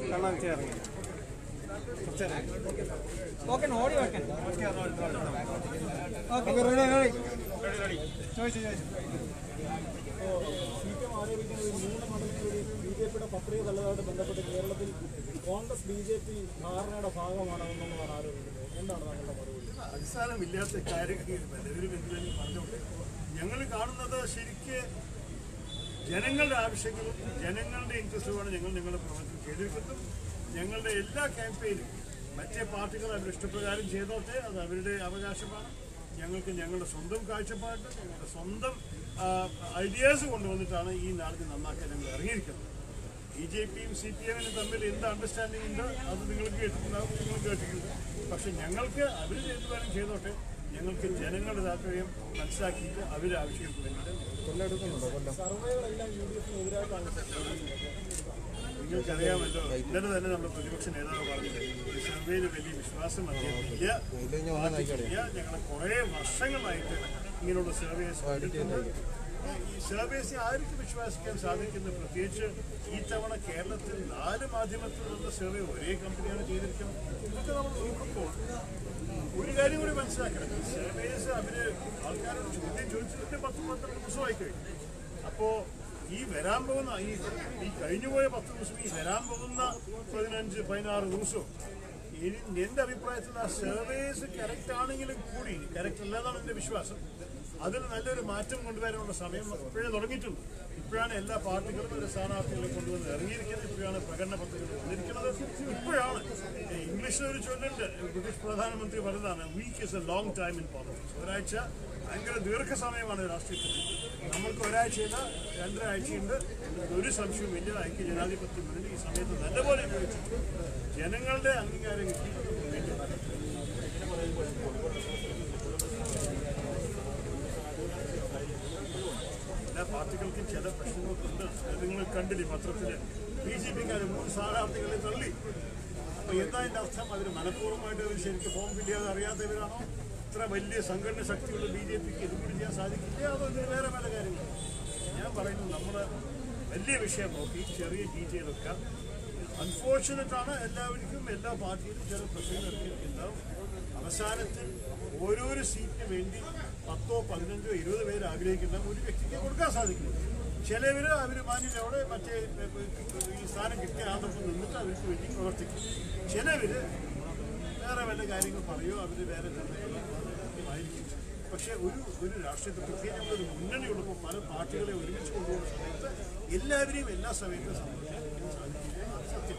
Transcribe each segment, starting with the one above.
Okay ഓടി വെക്കാൻ ബിജെപിയുടെ പത്രിക തള്ളതായിട്ട് ബന്ധപ്പെട്ട് കേരളത്തിൽ കോൺഗ്രസ് ബിജെപി ധാരണയുടെ ഭാഗമാണെന്നാണ് ആരോപിക്കുന്നത്. എന്താണ് താങ്കളുടെ മറുപടി? അടിസ്ഥാനമില്ലാത്ത കാര്യങ്ങൾ പറഞ്ഞുകൊണ്ട് ഞങ്ങൾ കാണുന്നത് ശരിക്ക് ജനങ്ങളുടെ ആവശ്യങ്ങളും ജനങ്ങളുടെ ഇൻട്രസ്റ്റുമാണ് ഞങ്ങളുടെ പ്രവർത്തനം ചെയ്തിരിക്കുന്നത്. ഞങ്ങളുടെ എല്ലാ ക്യാമ്പയിനും മറ്റേ പാർട്ടികൾ അവർ ഇഷ്ടപ്രകാരം ചെയ്തോട്ടെ, അത് അവരുടെ അവകാശമാണ്. ഞങ്ങൾക്ക് ഞങ്ങളുടെ സ്വന്തം കാഴ്ചപ്പാട്, ഞങ്ങളുടെ സ്വന്തം ഐഡിയാസ് കൊണ്ടുവന്നിട്ടാണ് ഈ നാടിനെ നന്നാക്കാൻ ഞങ്ങൾ ഇറങ്ങിയിരിക്കുന്നത്. BJPയും CPM-നും തമ്മിൽ എന്ത് അണ്ടർസ്റ്റാൻഡിംഗ് ഉണ്ട് അത് നിങ്ങൾക്ക് കേട്ടിട്ടുണ്ടാവും, നിങ്ങൾ കേട്ടിട്ടുണ്ട്. പക്ഷെ ഞങ്ങൾക്ക് അവർ എന്ത് വേണം ചെയ്തോട്ടെ, ഞങ്ങൾക്ക് ജനങ്ങളുടെ താല്പര്യം മനസ്സിലാക്കിയിട്ട് അവരുടെ ആവശ്യങ്ങൾക്ക് വേണ്ടിയിട്ട് നിങ്ങൾക്കറിയാമല്ലോ. ഇന്നലെ തന്നെ നമ്മുടെ പ്രതിപക്ഷ നേതാവ് പറഞ്ഞത് ഈ സർവേയിൽ വലിയ വിശ്വാസം അദ്ദേഹത്തില്ല. ഞങ്ങൾ കുറേ വർഷങ്ങളായിട്ട് ഇങ്ങനെയുള്ള സർവേസ് കണ്ടിട്ടുണ്ട്. ഈ സർവേസിനെ ആർക്കും വിശ്വസിക്കാൻ സാധിക്കുന്നത്? പ്രത്യേകിച്ച് ഈ തവണ കേരളത്തിൽ 4 മാധ്യമത്തിൽ നിന്നുള്ള സർവേ ഒരേ കമ്പനിയാണ് ചെയ്തിരിക്കുന്നത്. ഇതൊക്കെ നമ്മൾ നോക്കുമ്പോൾ ഒരു കാര്യം കൂടി മനസ്സിലാക്കണം. ഈ സർവേസ് ആൾക്കാരോട് ചോദ്യം ചോദിച്ചിട്ട് 10-12 ദിവസമായി കഴിഞ്ഞു. അപ്പോൾ ഈ വരാൻ പോകുന്ന ഈ കഴിഞ്ഞുപോയ 10 ദിവസം, ഈ വരാൻ പോകുന്ന 15-16 ദിവസവും എൻ്റെ അഭിപ്രായത്തിൽ ആ സർവേസ് കറക്റ്റ് ആണെങ്കിലും കൂടി, കറക്റ്റ് അല്ലാതാണ് എൻ്റെ വിശ്വാസം, അതിൽ നല്ലൊരു മാറ്റം കൊണ്ടുവരാനുള്ള സമയം ഇപ്പോഴേ തുടങ്ങിയിട്ടുണ്ട്. ഇപ്പോഴാണ് എല്ലാ പാർട്ടികളും ഒരു സ്ഥാനാർത്ഥികളെ കൊണ്ടുവന്ന് ഇറങ്ങിയിരിക്കുന്നത്. ഇപ്പോഴാണ് പ്രകടന പത്രികകൾ വന്നിരിക്കുന്നത്. ഇപ്പോഴാണ് ഇംഗ്ലീഷിലൊരു ചൊല്ലുണ്ട്, ബ്രിട്ടീഷ് പ്രധാനമന്ത്രി പറഞ്ഞതാണ്, week is a long time in politics. ഒരാഴ്ച ഭയങ്കര ദീർഘസമയമാണ് രാഷ്ട്രീയത്തിൽ. നമ്മൾക്ക് ഒരാഴ്ചയില്ല, 2.5 ആഴ്ചയുണ്ട്. ഒരു സംശയവും വലിയ ഐക്യ ജനാധിപത്യ മുന്നണി ഈ സമയത്ത് നല്ലപോലെ ഉപയോഗിച്ചിട്ട് ജനങ്ങളുടെ അംഗീകാരം കിട്ടി. എല്ലാ പാർട്ടികൾക്കും ചില പ്രശ്നങ്ങൾക്കുണ്ട്. നിങ്ങൾ കണ്ടില്ലേ പത്രത്തിൽ BJP-ക്കാർ 3 സ്ഥാനാർത്ഥികളെ തള്ളി. അപ്പോൾ എന്താ അതിൻ്റെ അർത്ഥം? അവർ മനഃപൂർവ്വമായിട്ട് അവർ ശരിക്കും ഫോം ഫില്ല് ചെയ്യാതെ അറിയാത്തവരാണോ? ഇത്ര വലിയ സംഘടന ശക്തിയുള്ള BJP-ക്ക് ഇതുകൂടി ചെയ്യാൻ സാധിക്കില്ല. അതോ ഇതിന് വേറെ പല കാര്യങ്ങൾ? ഞാൻ പറയുന്നത് നമ്മൾ വലിയ വിഷയം നോക്കി ചെറിയ ഡീറ്റെയിൽ വെക്കാം. അൺഫോർച്ചുനേറ്റാണ്, എല്ലാവർക്കും എല്ലാ പാർട്ടിയിലും ചില പ്രശ്നങ്ങളൊക്കെ ഉണ്ടാവും. അവസാനത്തിൽ ഓരോരോ സീറ്റിന് വേണ്ടി 10, 15, 20 പേര് ആഗ്രഹിക്കുന്ന ഒരു വ്യക്തിക്ക് കൊടുക്കാൻ സാധിക്കുന്നു. ചിലവർ അവർ മാന്യതയോടെ മറ്റേ ഈ സ്ഥാനം കിട്ടിയ ആദർശം നിന്നിട്ട് അവർക്ക് വേണ്ടി പ്രവർത്തിക്കും. ചിലവർ വേറെ വല്ല കാര്യങ്ങൾ പറയുമോ, അവർ വേറെ ആയിരിക്കും. പക്ഷേ ഒരു രാഷ്ട്രീയത്തെ പ്രത്യേകിച്ച് ഒരു മുന്നണിയുള്ളപ്പോൾ പല പാർട്ടികളെ ഒരുമിച്ച് കൊണ്ടുപോകുന്ന സമയത്ത് എല്ലാവരെയും എല്ലാ സമയത്തും സംബന്ധിക്കാൻ സാധിക്കില്ല. സത്യം.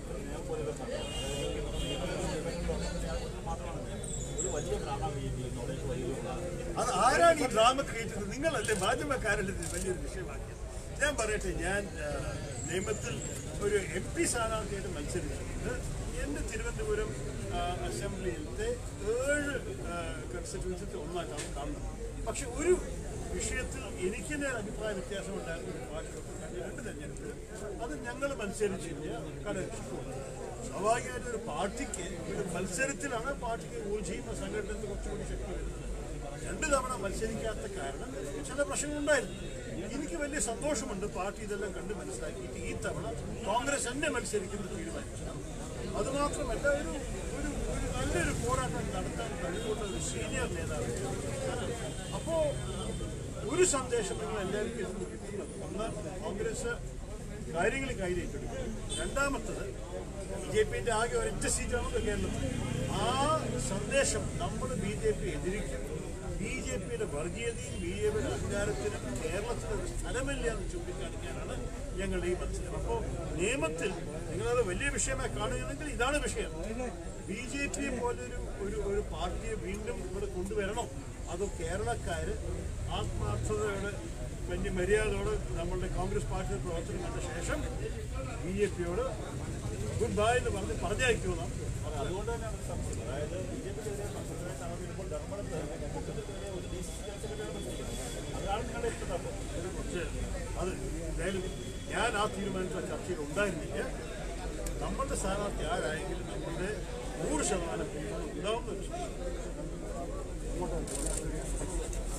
അത് ആരാണ് ഈ ഡ്രാമ ക്രിയേറ്റ് ചെയ്തത്? നിങ്ങളല്ലേ, മാധ്യമക്കാരല്ലേ വലിയൊരു വിഷയമാക്കിയത്? ഞാൻ പറയട്ടെ, ഞാൻ നിയമത്തിൽ ഒരു MP സ്ഥാനാർത്ഥിയായിട്ട് മത്സരിച്ചിട്ടുണ്ട്. എൻ്റെ തിരുവനന്തപുരം അസംബ്ലിയിലത്തെ 7 കൺസ്റ്റിറ്റ്യൂൻസിൽ ഒന്നായിട്ടാണ് കാണുന്നത്. പക്ഷെ ഒരു വിഷയത്തിൽ എനിക്ക് തന്നെ അഭിപ്രായ വ്യത്യാസമുണ്ടായിരുന്ന ഒരു പാർട്ടിയൊക്കെ 2 തെരഞ്ഞെടുപ്പ് അത് ഞങ്ങൾ മത്സരിച്ചില്ല, കടന്നു. സ്വാഭാവികമായിട്ട് ഒരു പാർട്ടിക്ക് ഒരു മത്സരത്തിലാണ് പാർട്ടിക്ക് ചെയ്യുന്ന സംഘടനത്തിൽ കുറച്ചുകൂടി ശക്തി വരുന്നത്. 2 തവണ മത്സരിക്കാത്ത കാരണം ചില പ്രശ്നങ്ങളുണ്ടായിരുന്നു. എനിക്ക് വലിയ സന്തോഷമുണ്ട്, പാർട്ടി ഇതെല്ലാം കണ്ട് മനസ്സിലാക്കിയിട്ട് ഈ തവണ കോൺഗ്രസ് തന്നെ മത്സരിക്കുന്നത് തീരുമാനിച്ചു. അതുമാത്രമല്ല, ഒരു നല്ലൊരു പോരാട്ടം നടത്താൻ കഴിവുള്ള ഒരു സീനിയർ നേതാവ്. അപ്പോൾ ഒരു സന്ദേശം നിങ്ങൾ എല്ലാവർക്കും ഇതിന് കിട്ടുന്നത്, ഒന്ന്, കോൺഗ്രസ് കാര്യങ്ങൾ കയ്യിലേക്കെടുക്കും. രണ്ടാമത്തത്, BJP-ന്റെ ആകെ ഒരൊറ്റ സീറ്റാണല്ലോ കേരളത്തിൽ. ആ സന്ദേശം നമ്മൾ BJP എതിരിക്കും. BJP-യുടെ വർഗീയതയും BJP-യുടെ അധികാരത്തിനും കേരളത്തിലൊരു സ്ഥലമില്ല എന്ന് ചൂണ്ടിക്കാണിക്കാനാണ് ഞങ്ങളുടെ ഈ മത്സരം. അപ്പോൾ നിയമത്തിൽ നിങ്ങളത് വലിയ വിഷയമായി കാണുകയാണെങ്കിൽ ഇതാണ് വിഷയം. BJP പോലൊരു പാർട്ടിയെ വീണ്ടും ഇവിടെ കൊണ്ടുവരണോ, അതോ കേരളക്കാർ ആത്മാർത്ഥതയോടെ വലിയ മര്യാദയോടെ നമ്മളുടെ കോൺഗ്രസ് പാർട്ടിയുടെ പ്രവർത്തനം കണ്ട ശേഷം BJP-യോട് ഗുഡ് ബൈ എന്ന് പറഞ്ഞയക്കുമെന്നാണ്. അതുകൊണ്ട് തന്നെയാണ് സംശയം. അതായത് BJP-ക്കെതിരെ മത്സരത്തിനാകുമ്പോൾ ധർമ്മടത്ത് ഒരു അതാണ് നിങ്ങളുടെ ഇഷ്ടം. പക്ഷേ അത് എന്തായാലും ഞാൻ ആ തീരുമാനത്തിൽ ചർച്ചയിൽ ഉണ്ടായിരുന്നില്ല. നമ്മളുടെ സ്ഥാനാർത്ഥി ആരായെങ്കിലും നമ്മളുടെ 100% ഉണ്ടാവുന്ന ഒരു